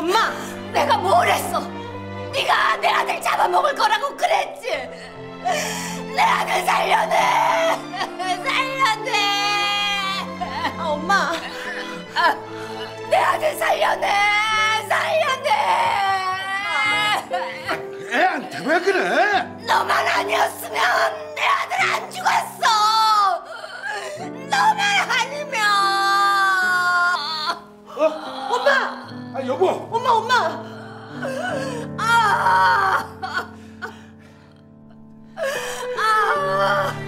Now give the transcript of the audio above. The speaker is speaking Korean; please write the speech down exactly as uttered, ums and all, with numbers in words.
엄마! 내가 뭘 했어? 네가 내 아들 잡아먹을 거라고 그랬지? 내 아들 살려내! 살려내! 아, 엄마! 아, 내 아들 살려내! 살려내! 애한테 왜 그래? 너만 아니었으면 내 아들 안 죽었어! 너만 아니면! 어? 엄마! 아 여보. 엄마, 엄마! 아! 아!